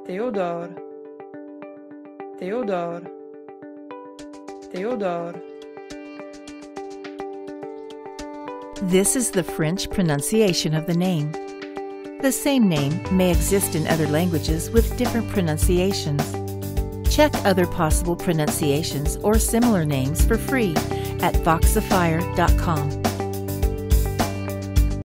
Theodore, Theodore, Theodore. This is the French pronunciation of the name. The same name may exist in other languages with different pronunciations. Check other possible pronunciations or similar names for free at Voxifier.com.